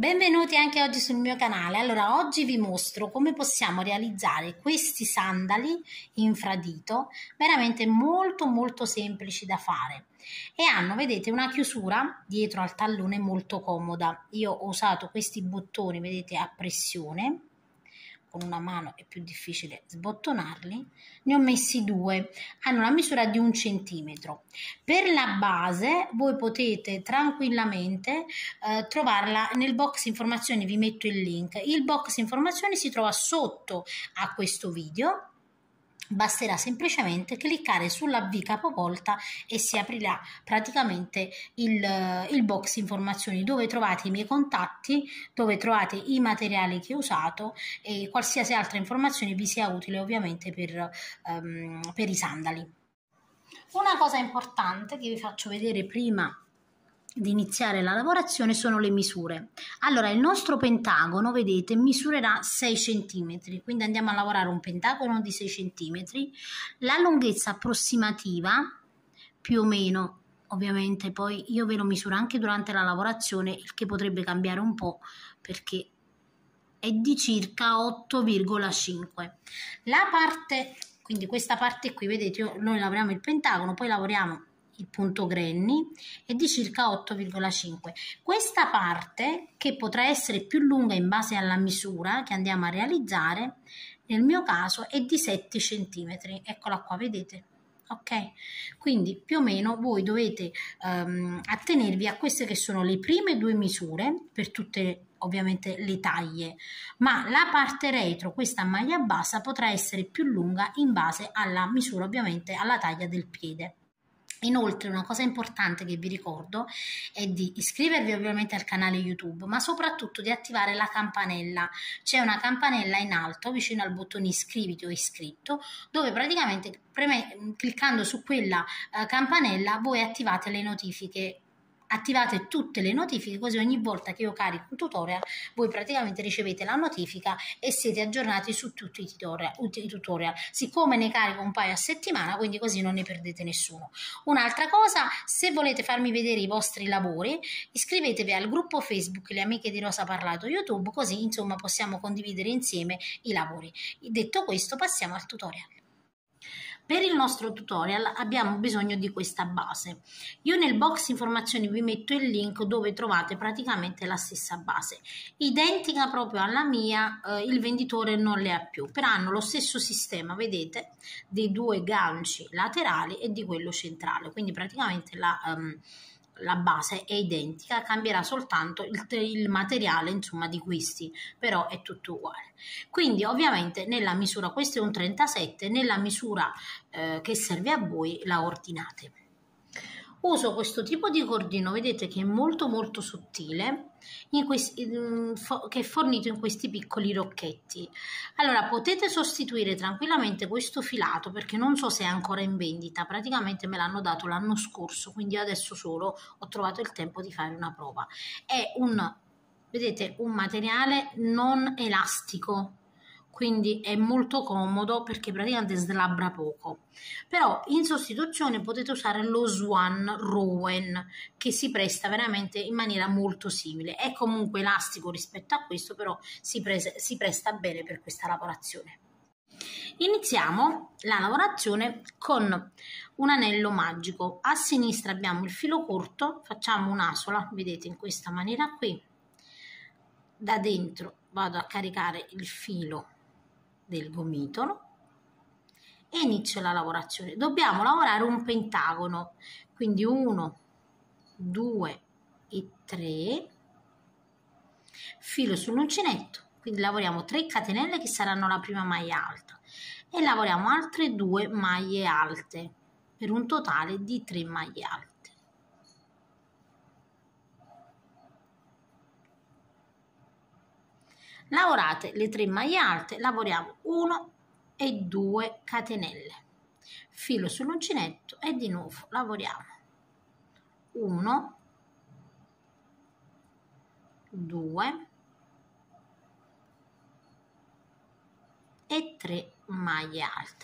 Benvenuti anche oggi sul mio canale. Allora, oggi vi mostro come possiamo realizzare questi sandali infradito, veramente molto semplici da fare. E hanno, vedete, una chiusura dietro al tallone molto comoda. Io ho usato questi bottoni, vedete, a pressione. Con una mano è più difficile sbottonarli, ne ho messi due, hanno la misura di 1 centimetro. Per la base voi potete tranquillamente trovarla nel box informazioni, vi metto il link. Il box informazioni si trova sotto a questo video. Basterà semplicemente cliccare sulla V capovolta e si aprirà praticamente il box informazioni dove trovate i miei contatti, dove trovate i materiali che ho usato e qualsiasi altra informazione vi sia utile ovviamente per i sandali. Una cosa importante che vi faccio vedere prima di iniziare la lavorazione sono le misure. Allora, il nostro pentagono, vedete, misurerà 6 cm, quindi andiamo a lavorare un pentagono di 6 cm. La lunghezza approssimativa, più o meno, ovviamente poi io ve lo misuro anche durante la lavorazione, il che potrebbe cambiare un po' perché è di circa 8,5. La parte, quindi questa parte qui, vedete, noi lavoriamo il pentagono, poi lavoriamo il punto granny, è di circa 8,5. Questa parte, che potrà essere più lunga in base alla misura che andiamo a realizzare, nel mio caso è di 7 cm. Eccola qua, vedete? Ok, quindi più o meno voi dovete attenervi a queste che sono le prime due misure per tutte ovviamente le taglie, ma la parte retro, questa maglia bassa, potrà essere più lunga in base alla misura, ovviamente alla taglia del piede. Inoltre, una cosa importante che vi ricordo è di iscrivervi ovviamente al canale YouTube, ma soprattutto di attivare la campanella. C'è una campanella in alto vicino al bottone iscriviti o iscritto, dove praticamente cliccando su quella campanella voi attivate le notifiche. Attivate tutte le notifiche, così ogni volta che io carico un tutorial voi praticamente ricevete la notifica e siete aggiornati su tutti i tutorial. Siccome ne carico un paio a settimana, quindi così non ne perdete nessuno. Un'altra cosa, se volete farmi vedere i vostri lavori, iscrivetevi al gruppo Facebook Le Amiche di Rosa Parlato YouTube, così insomma possiamo condividere insieme i lavori. Detto questo, passiamo al tutorial. Per il nostro tutorial abbiamo bisogno di questa base. Io nel box informazioni vi metto il link dove trovate praticamente la stessa base. Identica proprio alla mia, il venditore non le ha più, però hanno lo stesso sistema, vedete, dei due ganci laterali e di quello centrale, quindi praticamente la base è identica, cambierà soltanto il materiale, insomma, di questi, però è tutto uguale. Quindi ovviamente nella misura, questo è un 37, nella misura che serve a voi la ordinate. Uso questo tipo di cordino, vedete, che è molto sottile, che è fornito in questi piccoli rocchetti. Allora potete sostituire tranquillamente questo filato, perché non so se è ancora in vendita, praticamente me l'hanno dato l'anno scorso, quindi adesso solo ho trovato il tempo di fare una prova. È vedete, un materiale non elastico, quindi è molto comodo perché praticamente slabra poco. Però in sostituzione potete usare lo Swan Rowan, che si presta veramente in maniera molto simile. È comunque elastico rispetto a questo, però si presta bene per questa lavorazione. Iniziamo la lavorazione con un anello magico. A sinistra abbiamo il filo corto, facciamo un'asola, vedete, in questa maniera qui. Da dentro vado a caricare il filo del gomitolo e inizio la lavorazione. Dobbiamo lavorare un pentagono, quindi 1, 2 e 3, filo sull'uncinetto, quindi lavoriamo 3 catenelle che saranno la prima maglia alta e lavoriamo altre 2 maglie alte per un totale di 3 maglie alte. Lavorate le 3 maglie alte, lavoriamo 1 e 2 catenelle, filo sull'uncinetto e di nuovo lavoriamo 1, 2 e 3 maglie alte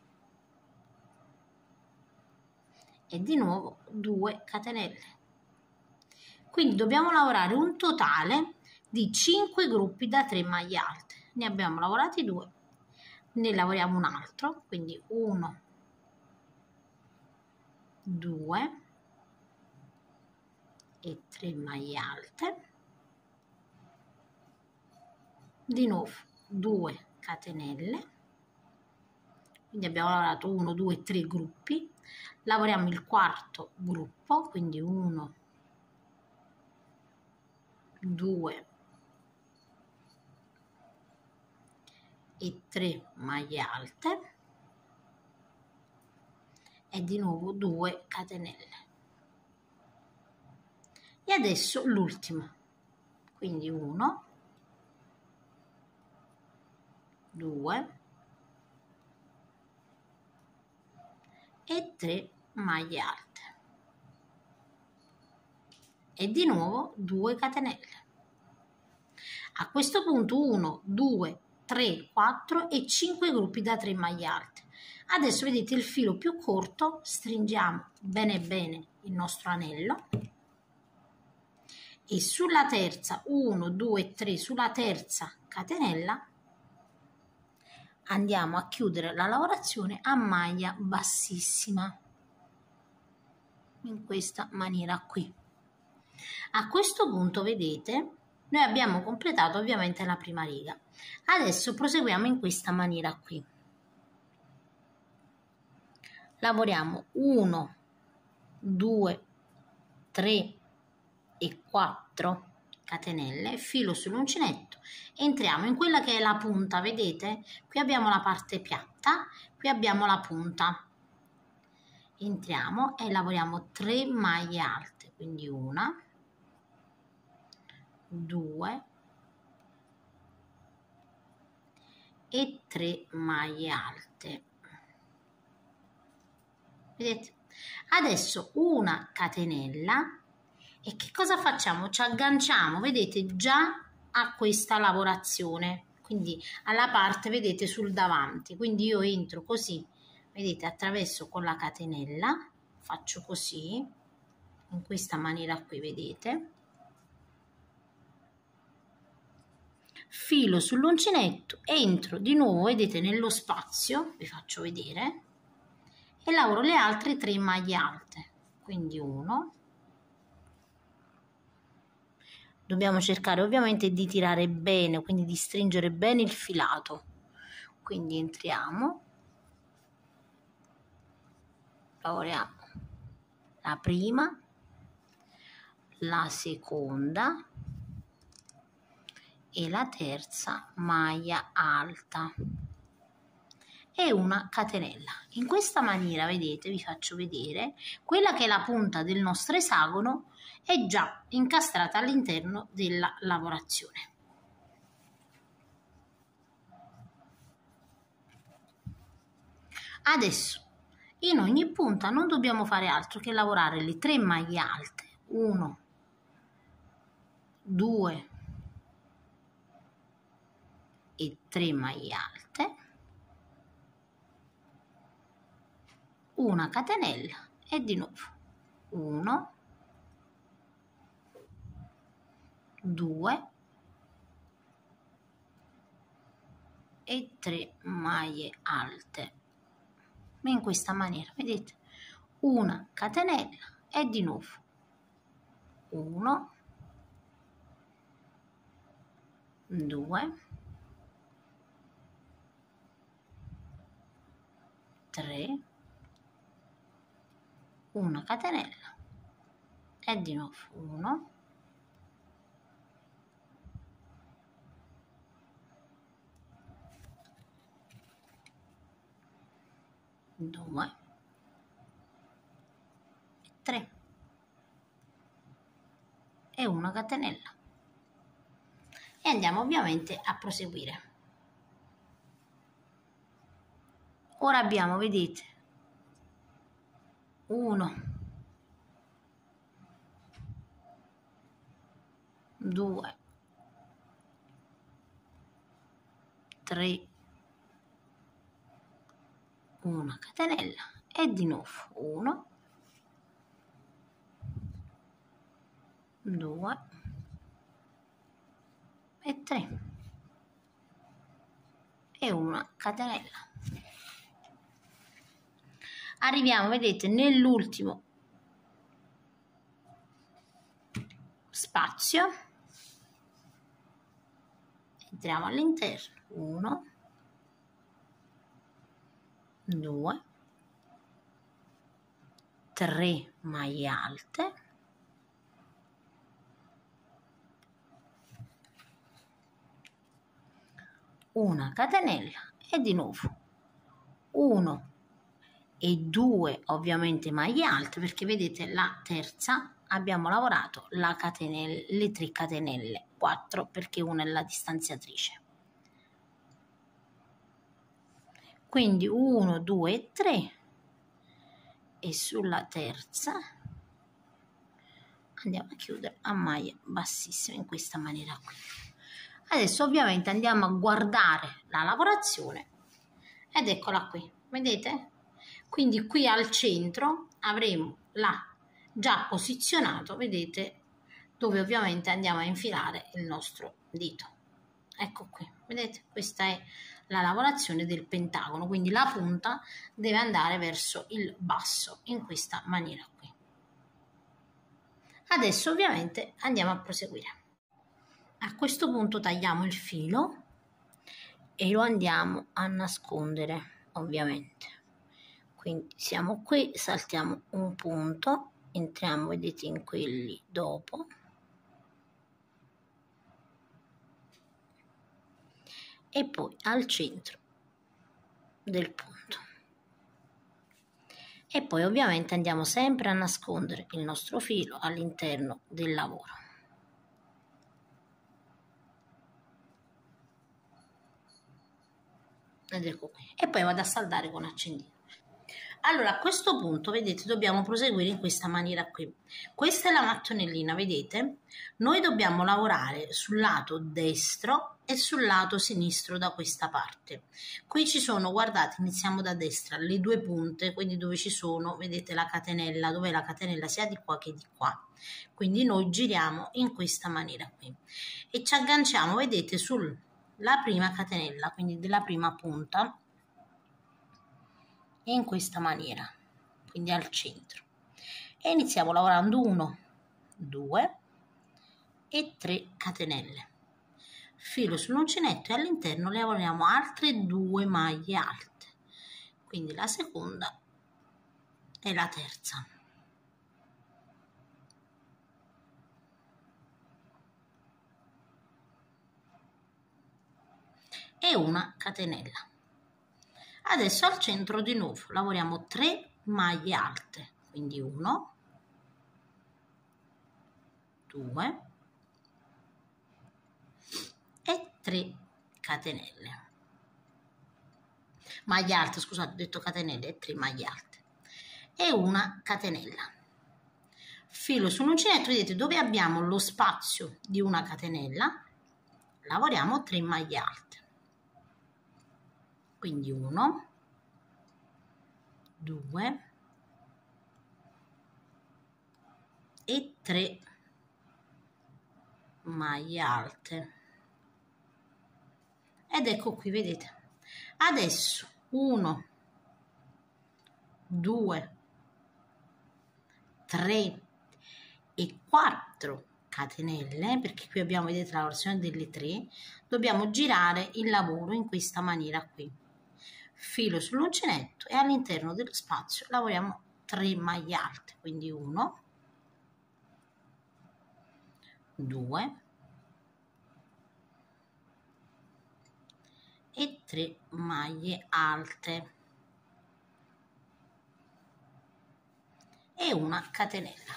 e di nuovo 2 catenelle. Quindi dobbiamo lavorare un totale di 5 gruppi da 3 maglie alte. Ne abbiamo lavorati 2, ne lavoriamo un altro, quindi 1, 2 e 3 maglie alte, di nuovo 2 catenelle, quindi abbiamo lavorato 1, 2, 3 gruppi, lavoriamo il quarto gruppo, quindi 1, 2 e 3 maglie alte e di nuovo 2 catenelle. E adesso l'ultimo, quindi 1, 2 e 3 maglie alte e di nuovo 2 catenelle. A questo punto 1, 2, 3, 4 e 5 gruppi da 3 maglie alte. Adesso vedete il filo più corto, stringiamo bene bene il nostro anello e sulla terza 1, 2, 3, sulla terza catenella andiamo a chiudere la lavorazione a maglia bassissima in questa maniera qui. A questo punto vedete noi abbiamo completato ovviamente la prima riga. Adesso proseguiamo in questa maniera qui. Lavoriamo 1, 2, 3 e 4 catenelle, filo sull'uncinetto, entriamo in quella che è la punta, vedete? Qui abbiamo la parte piatta, qui abbiamo la punta. Entriamo e lavoriamo 3 maglie alte, quindi 1, 2 e 3 maglie alte. Vedete? Adesso una catenella e che cosa facciamo? Ci agganciamo, vedete, già a questa lavorazione, quindi alla parte, vedete, sul davanti. Quindi io entro così, vedete, attraverso con la catenella, faccio così, in questa maniera qui, vedete. Filo sull'uncinetto, entro di nuovo, vedete, nello spazio, vi faccio vedere, e lavoro le altre 3 maglie alte, quindi 1. Dobbiamo cercare ovviamente di tirare bene, quindi di stringere bene il filato. Quindi entriamo, lavoriamo la prima, la seconda e la terza maglia alta e una catenella. In questa maniera, vedete, vi faccio vedere, quella che è la punta del nostro esagono è già incastrata all'interno della lavorazione. Adesso in ogni punta non dobbiamo fare altro che lavorare le 3 maglie alte, 1, 2 e 3 maglie alte, una catenella e di nuovo 1, 2 e 3 maglie alte. In questa maniera, vedete, una catenella e di nuovo 1, 2, 3, una catenella e di nuovo 1, 2 e 3 e una catenella e andiamo ovviamente a proseguire. Ora abbiamo, vedete, 1, 2, 3, una catenella e di nuovo 1, 2, e 3 e una catenella. Arriviamo, vedete, nell'ultimo spazio, entriamo all'interno, 1, 2, 3 maglie alte, una catenella e di nuovo 1 e 2 ovviamente maglie alte, perché vedete la terza abbiamo lavorato la catenella, le 3 catenelle, 4 perché una è la distanziatrice, quindi 1, 2 e 3 e sulla terza andiamo a chiudere a maglia bassissima in questa maniera qui. Adesso ovviamente andiamo a guardare la lavorazione ed eccola qui, vedete? Quindi qui al centro avremo là già posizionato, vedete, dove ovviamente andiamo a infilare il nostro dito. Ecco qui, vedete? Questa è la lavorazione del pentagono, quindi la punta deve andare verso il basso in questa maniera qui. Adesso ovviamente andiamo a proseguire. A questo punto tagliamo il filo e lo andiamo a nascondere, ovviamente. Quindi siamo qui, saltiamo un punto, entriamo, vedete, in quelli dopo. E poi al centro del punto. E poi ovviamente andiamo sempre a nascondere il nostro filo all'interno del lavoro. Ed ecco qui. E poi vado a saldare con accendino. Allora, a questo punto, vedete, dobbiamo proseguire in questa maniera qui. Questa è la mattonellina, vedete? Noi dobbiamo lavorare sul lato destro e sul lato sinistro da questa parte. Qui ci sono, guardate, iniziamo da destra, le 2 punte, quindi dove ci sono, vedete, la catenella, dove la catenella sia di qua che di qua. Quindi noi giriamo in questa maniera qui. E ci agganciamo, vedete, sulla prima catenella, quindi della prima punta, in questa maniera, quindi al centro, e iniziamo lavorando 1, 2 e 3 catenelle, filo sull'uncinetto e all'interno lavoriamo altre 2 maglie alte, quindi la seconda e la terza. E una catenella. Adesso al centro di nuovo lavoriamo 3 maglie alte, quindi 1, 2 e 3 catenelle. Maglie alte, scusate, ho detto catenelle, e 3 maglie alte. E una catenella. Filo sull'uncinetto, vedete dove abbiamo lo spazio di una catenella, lavoriamo 3 maglie alte. Quindi 1, 2 e 3 maglie alte. Ed ecco qui, vedete. Adesso 1, 2, 3 e 4 catenelle, perché qui abbiamo, vedete, la lavorazione delle 3, dobbiamo girare il lavoro in questa maniera qui. Filo sull'uncinetto e all'interno dello spazio lavoriamo 3 maglie alte, quindi 1, 2 e 3 maglie alte e una catenella.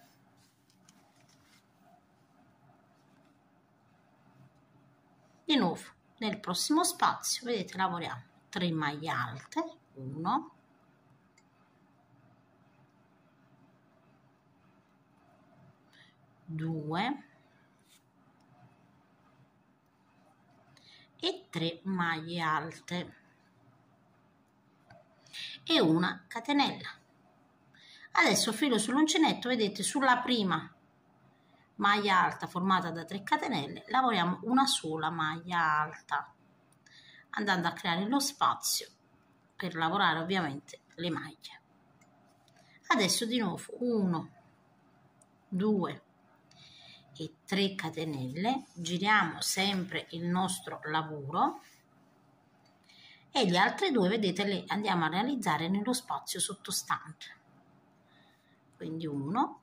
Di nuovo nel prossimo spazio, vedete, lavoriamo 3 maglie alte, 1, 2 e 3 maglie alte e una catenella. Adesso filo sull'uncinetto, vedete, sulla prima maglia alta formata da 3 catenelle, lavoriamo una sola maglia alta, andando a creare lo spazio per lavorare ovviamente le maglie. Adesso di nuovo 1, 2 e 3 catenelle, giriamo sempre il nostro lavoro e gli altri due, vedete, le andiamo a realizzare nello spazio sottostante. Quindi 1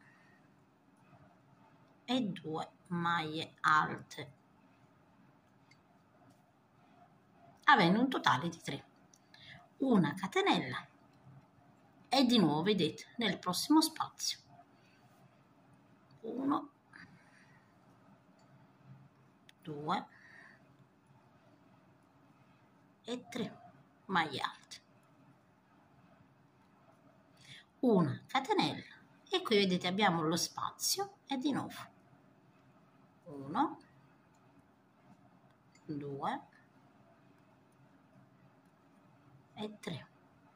e 2 maglie alte, avendo un totale di 3. Una catenella e di nuovo, vedete, nel prossimo spazio 1, 2 e 3 maglie alte, una catenella e qui vedete abbiamo lo spazio e di nuovo 1, 2 e 3.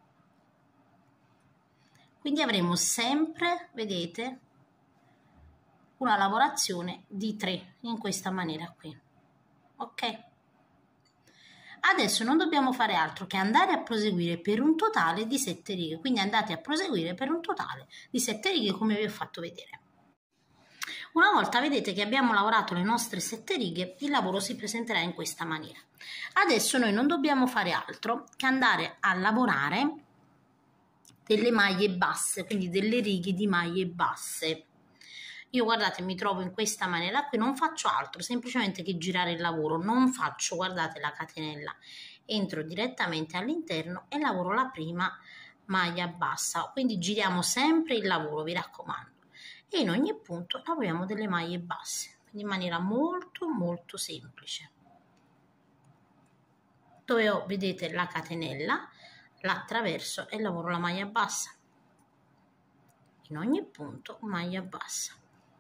Quindi avremo sempre, vedete, una lavorazione di 3 in questa maniera qui, ok? Adesso non dobbiamo fare altro che andare a proseguire per un totale di 7 righe, quindi andate a proseguire per un totale di 7 righe come vi ho fatto vedere. Una volta vedete che abbiamo lavorato le nostre 7 righe, il lavoro si presenterà in questa maniera. Adesso noi non dobbiamo fare altro che andare a lavorare delle maglie basse, quindi delle righe di maglie basse. Io guardate mi trovo in questa maniera qui, non faccio altro semplicemente che girare il lavoro, non faccio, guardate, la catenella, entro direttamente all'interno e lavoro la prima maglia bassa, quindi giriamo sempre il lavoro, vi raccomando, e in ogni punto lavoriamo delle maglie basse, quindi in maniera molto molto semplice, dove ho, vedete, la catenella, l'attraverso e lavoro la maglia bassa, in ogni punto maglia bassa.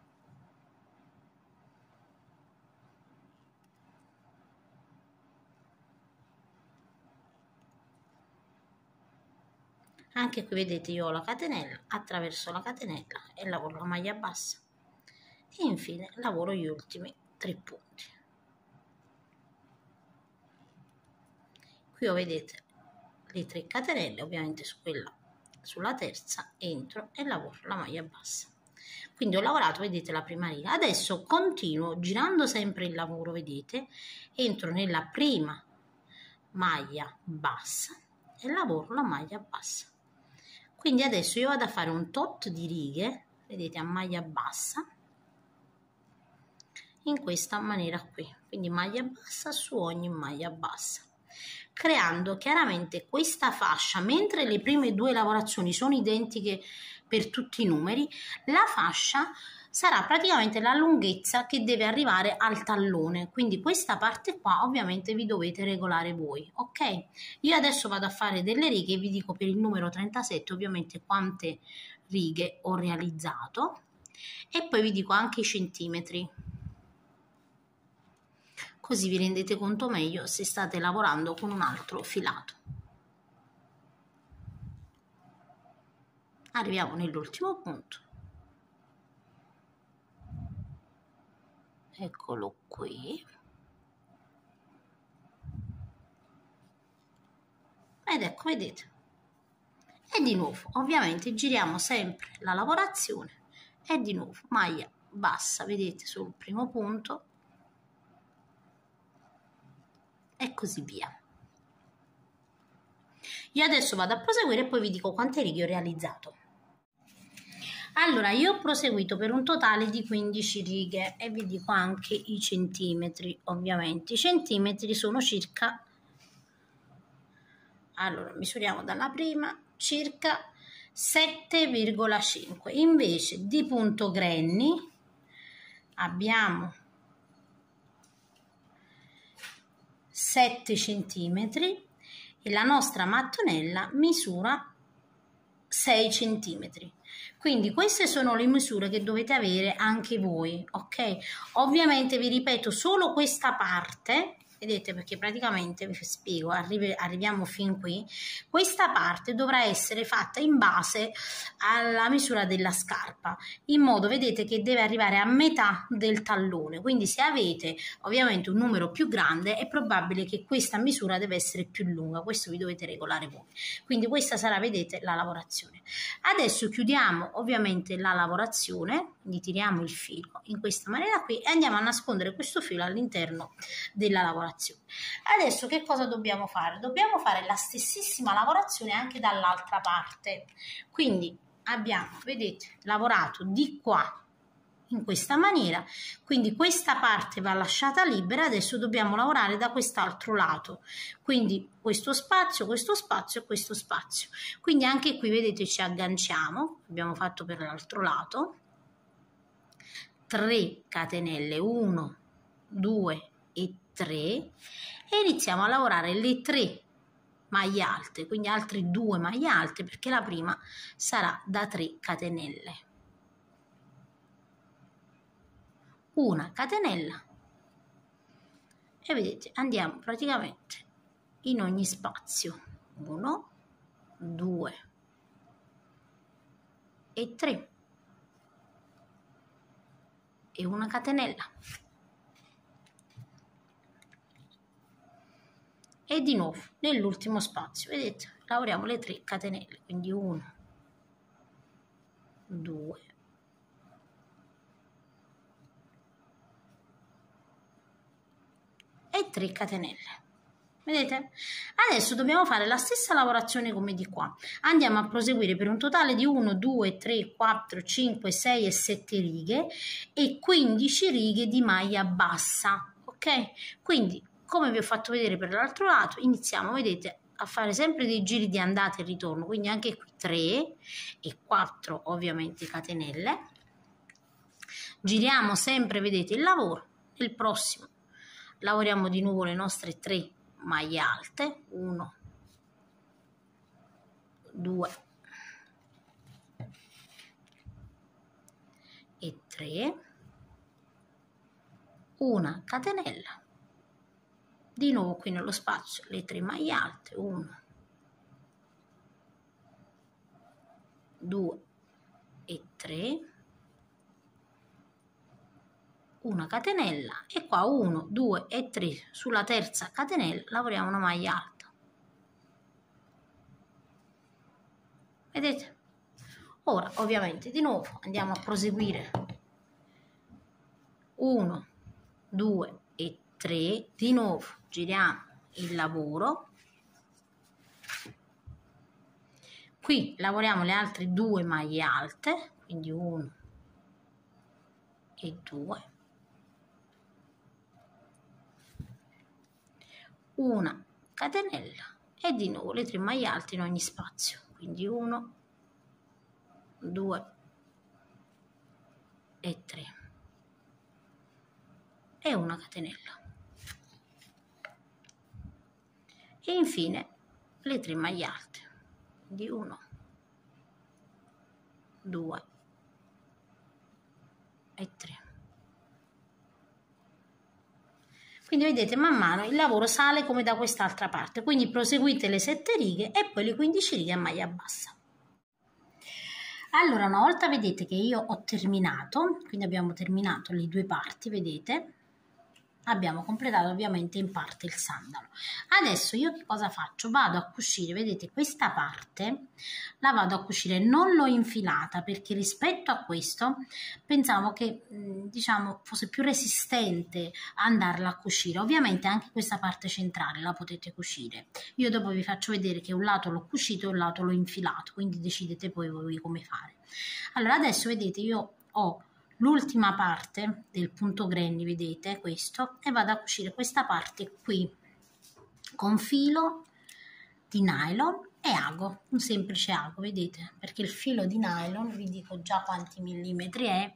Anche qui vedete io ho la catenella, attraverso la catenella e lavoro la maglia bassa e infine lavoro gli ultimi 3 punti. Qui ho, vedete, le 3 catenelle, ovviamente su quella, sulla terza entro e lavoro la maglia bassa. Quindi ho lavorato, vedete, la prima riga. Adesso continuo girando sempre il lavoro, vedete, entro nella prima maglia bassa e lavoro la maglia bassa. Quindi adesso io vado a fare un tot di righe, vedete, a maglia bassa, in questa maniera qui, quindi maglia bassa su ogni maglia bassa, creando chiaramente questa fascia. Mentre le prime 2 lavorazioni sono identiche per tutti i numeri, la fascia sarà praticamente la lunghezza che deve arrivare al tallone, quindi questa parte qua ovviamente vi dovete regolare voi, ok? Io adesso vado a fare delle righe e vi dico per il numero 37 ovviamente quante righe ho realizzato e poi vi dico anche i centimetri, così vi rendete conto meglio se state lavorando con un altro filato. Arriviamo nell'ultimo punto, eccolo qui, ed ecco, vedete, e di nuovo ovviamente giriamo sempre la lavorazione e di nuovo maglia bassa, vedete, sul primo punto e così via. Io adesso vado a proseguire e poi vi dico quante righe ho realizzato. Allora, io ho proseguito per un totale di 15 righe e vi dico anche i centimetri, ovviamente. I centimetri sono circa, allora misuriamo dalla prima, circa 7,5. Invece di punto granny abbiamo 7 centimetri e la nostra mattonella misura 6 centimetri. Quindi queste sono le misure che dovete avere anche voi, ok? Ovviamente vi ripeto, solo questa parte vedete, perché praticamente vi spiego, arriviamo fin qui, questa parte dovrà essere fatta in base alla misura della scarpa, in modo, vedete, che deve arrivare a metà del tallone, quindi se avete ovviamente un numero più grande è probabile che questa misura deve essere più lunga, questo vi dovete regolare voi, quindi questa sarà, vedete, la lavorazione. Adesso chiudiamo ovviamente la lavorazione, quindi tiriamo il filo in questa maniera qui e andiamo a nascondere questo filo all'interno della lavorazione. Adesso che cosa dobbiamo fare? Dobbiamo fare la stessissima lavorazione anche dall'altra parte, quindi abbiamo, vedete, lavorato di qua in questa maniera, quindi questa parte va lasciata libera, adesso dobbiamo lavorare da quest'altro lato, quindi questo spazio e questo spazio, quindi anche qui vedete ci agganciamo, abbiamo fatto per l'altro lato, 3 catenelle, 1, 2 e 3 e iniziamo a lavorare le 3 maglie alte, quindi altre 2 maglie alte perché la prima sarà da 3 catenelle, una catenella e vedete andiamo praticamente in ogni spazio, 1, 2 e 3 e una catenella e di nuovo nell'ultimo spazio, vedete, lavoriamo le 3 catenelle, quindi 1, 2 e 3 catenelle, vedete? Adesso dobbiamo fare la stessa lavorazione come di qua, andiamo a proseguire per un totale di 1, 2, 3, 4, 5, 6 e 7 righe e 15 righe di maglia bassa, ok? Quindi come vi ho fatto vedere per l'altro lato, iniziamo, vedete, a fare sempre dei giri di andata e ritorno, quindi anche qui 3 e 4 ovviamente catenelle, giriamo sempre, vedete, il lavoro, il prossimo lavoriamo di nuovo le nostre 3 maglie alte, 1, 2 e 3, una catenella, di nuovo qui nello spazio le 3 maglie alte, 1, 2 e 3, una catenella e qua 1, 2 e 3 sulla terza catenella lavoriamo una maglia alta, vedete? Ora ovviamente di nuovo andiamo a proseguire, 1, 2 e 3, di nuovo giriamo il lavoro, qui lavoriamo le altre 2 maglie alte, quindi 1 e 2, una catenella e di nuovo le 3 maglie alte in ogni spazio, quindi 1, 2 e 3 e una catenella e infine le 3 maglie alte, quindi 1, 2 e 3. Quindi vedete man mano il lavoro sale come da quest'altra parte, quindi proseguite le 7 righe e poi le 15 righe a maglia bassa. Allora una volta vedete che io ho terminato, quindi abbiamo terminato le 2 parti, vedete? Abbiamo completato ovviamente in parte il sandalo. Adesso io che cosa faccio? Vado a cucire, vedete questa parte la vado a cucire, non l'ho infilata perché rispetto a questo pensavo che diciamo fosse più resistente andarla a cucire. Ovviamente anche questa parte centrale la potete cucire. Io dopo vi faccio vedere che un lato l'ho cucito e un lato l'ho infilato, quindi decidete poi voi come fare. Allora adesso vedete io ho l'ultima parte del punto granny, vedete questo, e vado a cucire questa parte qui con filo di nylon e ago, un semplice ago, vedete, perché il filo di nylon, vi dico già quanti millimetri è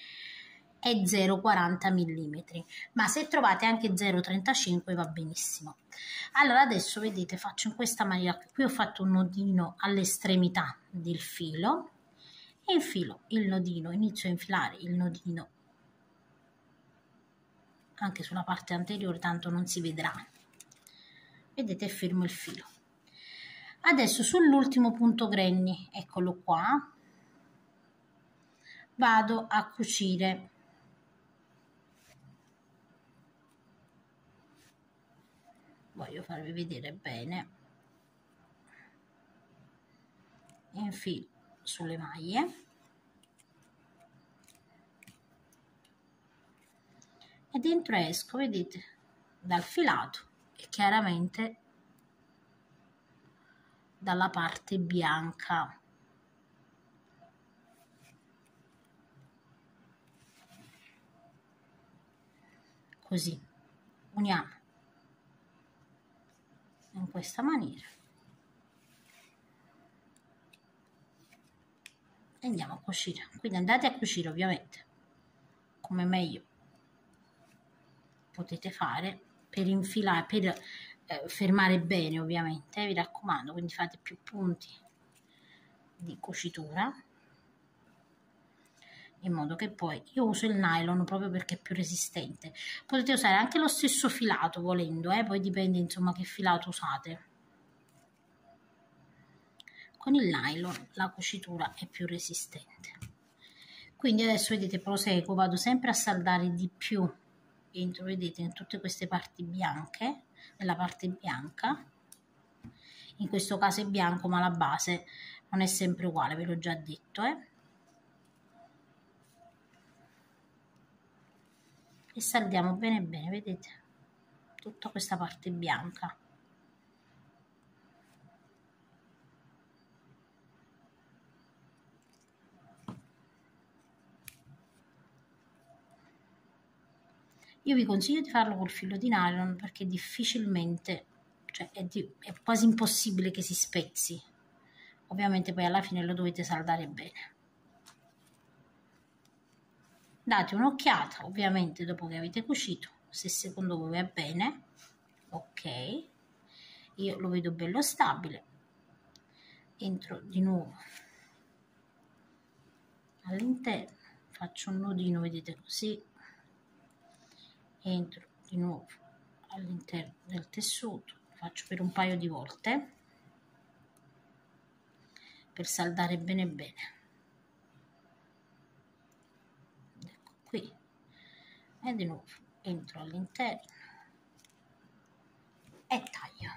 0,40 millimetri, ma se trovate anche 0,35 va benissimo. Allora adesso vedete faccio in questa maniera, qui ho fatto un nodino all'estremità del filo, infilo il nodino, inizio a infilare il nodino anche sulla parte anteriore, tanto non si vedrà. Vedete, fermo il filo. Adesso sull'ultimo punto granny, eccolo qua, vado a cucire. Voglio farvi vedere bene. Infilo sulle maglie e dentro esco, vedete, dal filato e chiaramente dalla parte bianca. Così uniamo in questa maniera e andiamo a cucire. Quindi andate a cucire ovviamente come meglio potete fare per infilare, per fermare bene ovviamente, vi raccomando, quindi fate più punti di cucitura in modo che poi, io uso il nylon proprio perché è più resistente, potete usare anche lo stesso filato volendo, poi dipende insomma che filato usate. Con il nylon la cucitura è più resistente. Quindi adesso vedete, proseguo, vado sempre a saldare di più dentro, vedete, in tutte queste parti bianche, nella parte bianca, in questo caso è bianco ma la base non è sempre uguale, ve l'ho già detto, e saldiamo bene bene, vedete, tutta questa parte bianca. Io vi consiglio di farlo col filo di nylon perché difficilmente, cioè è quasi impossibile che si spezzi. Ovviamente poi alla fine lo dovete saldare bene. Date un'occhiata, ovviamente dopo che avete cucito, se secondo voi va bene, ok, io lo vedo bello stabile, entro di nuovo all'interno, faccio un nodino, vedete così, entro di nuovo all'interno del tessuto, faccio per un paio di volte per saldare bene bene. Ecco qui, e di nuovo entro all'interno e taglio.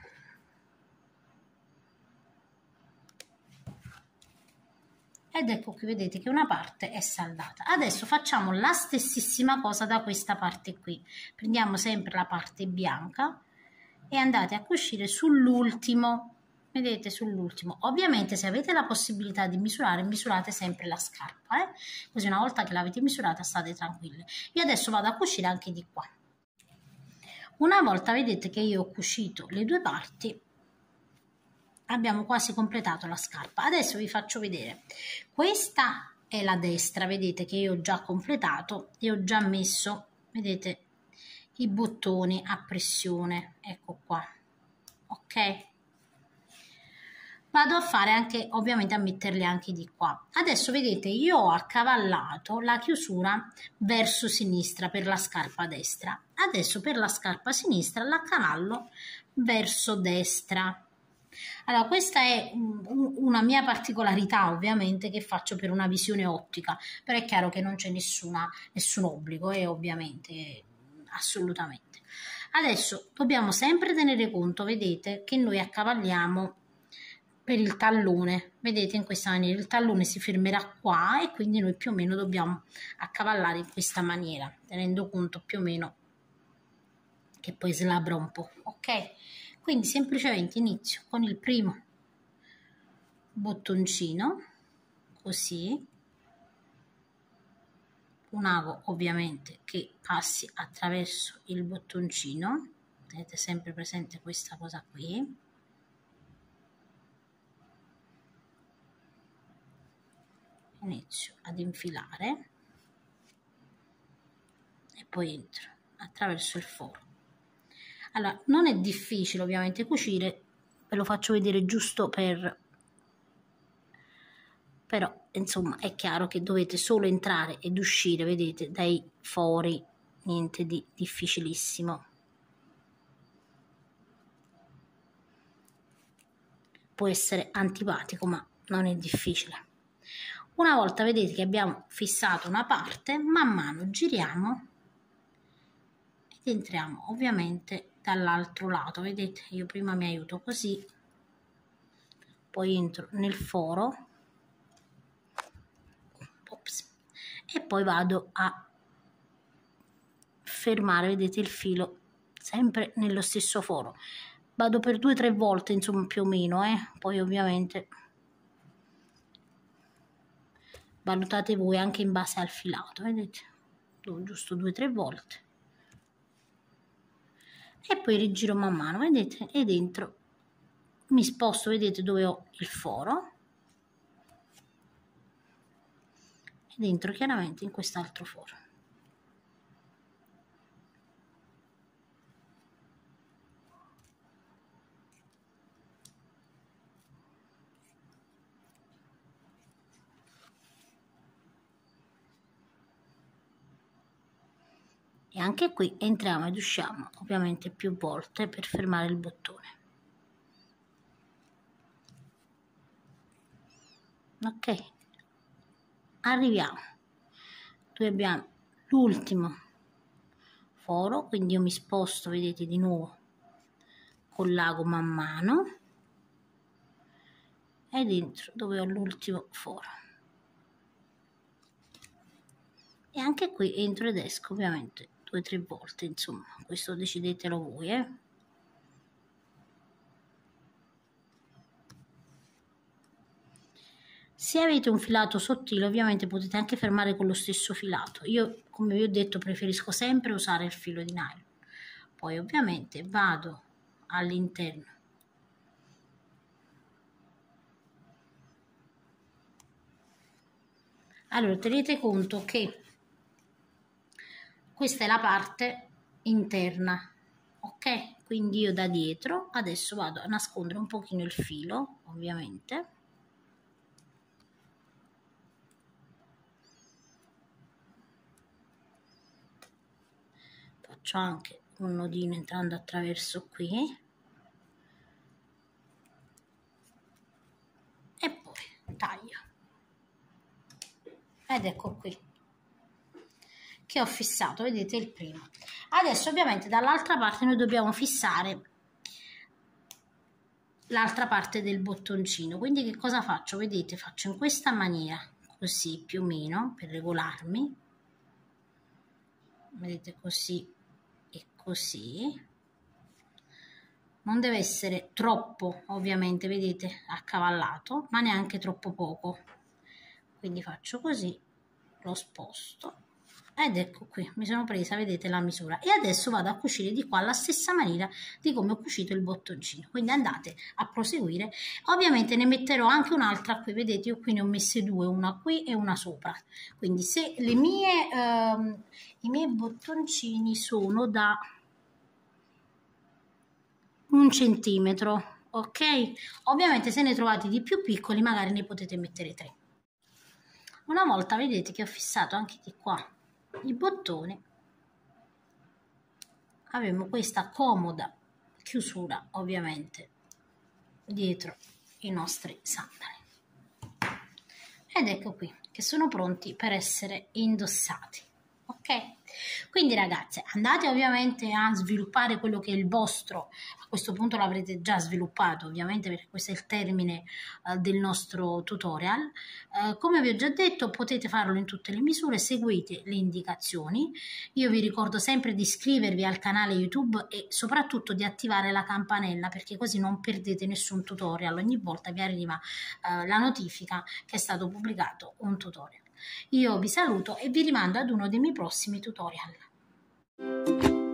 Ed ecco qui, vedete che una parte è saldata. Adesso facciamo la stessissima cosa da questa parte qui. Prendiamo sempre la parte bianca e andate a cucire sull'ultimo, vedete, sull'ultimo. Ovviamente se avete la possibilità di misurare, misurate sempre la scarpa, così una volta che l'avete misurata state tranquille. Io adesso vado a cucire anche di qua. Una volta vedete che io ho cucito le due parti, abbiamo quasi completato la scarpa. Adesso vi faccio vedere, questa è la destra, vedete che io ho già completato e ho già messo, vedete, i bottoni a pressione, ecco qua, ok? Vado a fare anche, ovviamente a metterli anche di qua. Adesso vedete, io ho accavallato la chiusura verso sinistra per la scarpa destra. Adesso per la scarpa sinistra l'accavallo verso destra. Allora, questa è una mia particolarità ovviamente che faccio per una visione ottica, però è chiaro che non c'è nessun obbligo, ovviamente, assolutamente. Adesso dobbiamo sempre tenere conto, vedete, che noi accavalliamo per il tallone, vedete, in questa maniera il tallone si fermerà qua e quindi noi più o meno dobbiamo accavallare in questa maniera, tenendo conto più o meno che poi slabra un po', ok? Quindi semplicemente inizio con il primo bottoncino, così, un ago ovviamente che passi attraverso il bottoncino, tenete sempre presente questa cosa qui, inizio ad infilare e poi entro attraverso il foro. Allora, non è difficile ovviamente cucire, ve lo faccio vedere giusto però insomma è chiaro che dovete solo entrare ed uscire, vedete, dai fori niente di difficilissimo. Può essere antipatico, ma non è difficile. Una volta vedete che abbiamo fissato una parte, man mano giriamo ed entriamo ovviamente dall'altro lato. Vedete, io prima mi aiuto così, poi entro nel foro, ops, e poi vado a fermare, vedete, il filo sempre nello stesso foro. Vado per 2-3 volte, insomma, più o meno, poi ovviamente valutate voi anche in base al filato, vedete, giusto 2-3 volte e poi rigiro man mano, vedete, e dentro mi sposto, vedete, dove ho il foro e dentro chiaramente in quest'altro foro. E anche qui entriamo ed usciamo ovviamente più volte per fermare il bottone. Ok, arriviamo dove abbiamo l'ultimo foro, quindi io mi sposto, vedete, di nuovo con l'ago man mano e dentro dove ho l'ultimo foro. E anche qui entro ed esco ovviamente 2-3 volte, insomma, questo decidetelo voi, Se avete un filato sottile ovviamente potete anche fermare con lo stesso filato. Io, come vi ho detto, preferisco sempre usare il filo di nylon. Poi ovviamente vado all'interno allora tenete conto che questa è la parte interna, ok? Quindi io da dietro adesso vado a nascondere un pochino il filo, ovviamente. Faccio anche un nodino entrando attraverso qui e poi taglio. Ed ecco qui che ho fissato, vedete, il primo. Adesso ovviamente dall'altra parte noi dobbiamo fissare l'altra parte del bottoncino, quindi che cosa faccio? Vedete, faccio in questa maniera, così più o meno, per regolarmi, vedete, così e così. Non deve essere troppo, ovviamente, vedete, accavallato, ma neanche troppo poco. Quindi faccio così, lo sposto ed ecco qui, mi sono presa, vedete, la misura. E adesso vado a cucire di qua alla stessa maniera di come ho cucito il bottoncino. Quindi andate a proseguire. Ovviamente ne metterò anche un'altra qui, vedete, io qui ne ho messe due, una qui e una sopra. Quindi se i miei bottoncini sono da 1 centimetro, ok? Ovviamente se ne trovate di più piccoli magari ne potete mettere 3. Una volta vedete che ho fissato anche di qua i bottoni, abbiamo questa comoda chiusura ovviamente dietro i nostri sandali. Ed ecco qui che sono pronti per essere indossati. Ok? Quindi ragazze, andate ovviamente a sviluppare quello che è il vostro, a questo punto l'avrete già sviluppato ovviamente perché questo è il termine del nostro tutorial. Come vi ho già detto potete farlo in tutte le misure, seguite le indicazioni. Io vi ricordo sempre di iscrivervi al canale YouTube e soprattutto di attivare la campanella perché così non perdete nessun tutorial, ogni volta vi arriva la notifica che è stato pubblicato un tutorial. Io vi saluto e vi rimando ad uno dei miei prossimi tutorial.